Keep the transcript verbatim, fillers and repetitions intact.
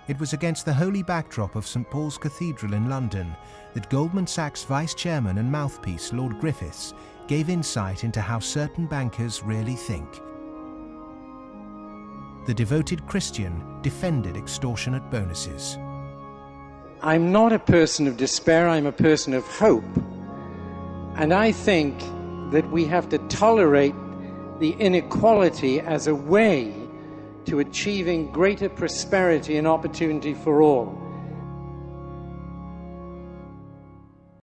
It was against the holy backdrop of Saint Paul's Cathedral in London that Goldman Sachs Vice Chairman and mouthpiece Lord Griffiths gave insight into how certain bankers really think. The devoted Christian defended extortionate bonuses. I'm not a person of despair, I'm a person of hope. And I think that we have to tolerate the inequality as a way to achieving greater prosperity and opportunity for all.